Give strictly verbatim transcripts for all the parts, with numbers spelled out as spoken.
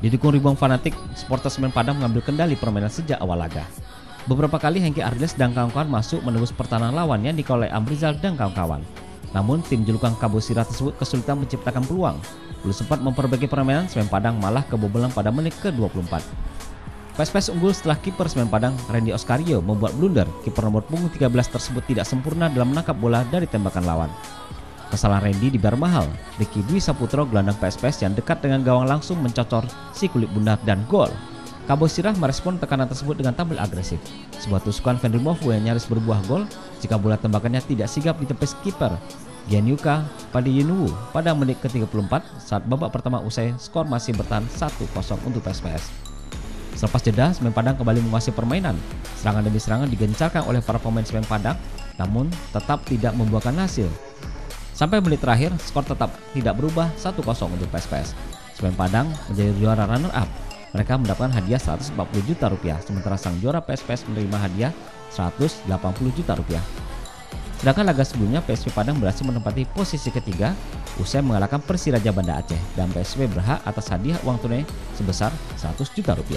Didukung ribuan fanatik, supporter Semen Padang mengambil kendali permainan sejak awal laga. Beberapa kali Hengki Ardiles dan kawan-kawan masuk menembus pertahanan lawan yang dikelola Amrizal dan kawan-kawan. Namun tim julukan Kabus Sirah tersebut kesulitan menciptakan peluang. Belum sempat memperbaiki permainan, Semen Padang malah kebobolan pada menit ke dua puluh empat. P S P S unggul setelah kiper Semen Padang, Randy Oscario, membuat blunder. Kiper nomor punggung tiga belas tersebut tidak sempurna dalam menangkap bola dari tembakan lawan. Kesalahan Randy dibayar mahal. Ricky Dwi Saputro, gelandang P S P S yang dekat dengan gawang, langsung mencocor si kulit bundar dan gol. Kabus Sirah merespon tekanan tersebut dengan tampil agresif. Sebuah tusukan Vendrimovu yang nyaris berbuah gol jika bola tembakannya tidak sigap ditepis kiper Gianluca Padiyunuwu pada menit ke tiga puluh empat saat babak pertama usai, skor masih bertahan satu kosong untuk P S P S. Selepas jeda, Semen Padang kembali menguasai permainan. Serangan demi serangan digencarkan oleh para pemain Semen Padang, namun tetap tidak membuahkan hasil. Sampai menit terakhir, skor tetap tidak berubah satu kosong untuk P S P S. Semen Padang menjadi juara runner-up. Mereka mendapatkan hadiah seratus empat puluh juta rupiah, sementara sang juara P S P S menerima hadiah seratus delapan puluh juta rupiah. Sedangkan laga sebelumnya P S P Padang berhasil menempati posisi ketiga usai mengalahkan Persiraja Banda Aceh, dan P S P berhak atas hadiah uang tunai sebesar seratus juta rupiah.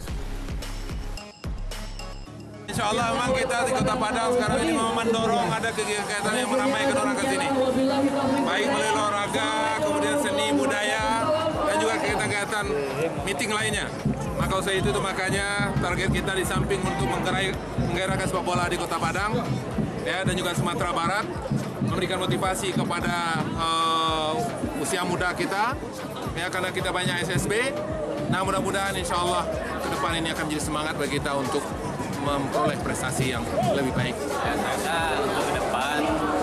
Insya Allah memang kita di Kota Padang sekarang ini mau mendorong ada kegiatan yang meramaikan orang ke sini. Baik melalui olahraga, kemudian seni, budaya, dan juga kegiatan-kegiatan meeting lainnya. Maka usai itu, itu makanya target kita di samping untuk menggerai, menggerakkan sepak bola di Kota Padang ya, dan juga Sumatera Barat, memberikan motivasi kepada uh, usia muda kita ya, karena kita banyak S S B. Nah, mudah-mudahan insya Allah ke depan ini akan menjadi semangat bagi kita untuk memperoleh prestasi yang lebih baik. Ya, saya rasa untuk ke depan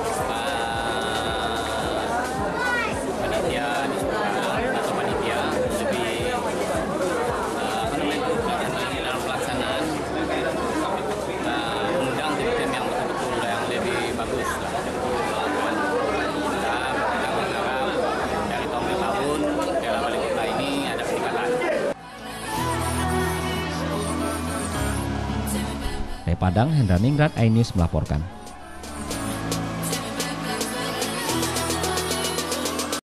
panitia di sekolah atau panitia lebih uh, dalam pelaksanaan uh, mengundang tim-tim yang betul-betul yang lebih bagus lah. Kita berharap dari tahun ke tahun Piala Wali Kota ini ada peningkatan. Dari Padang, Hendra Ningrat, iNews melaporkan.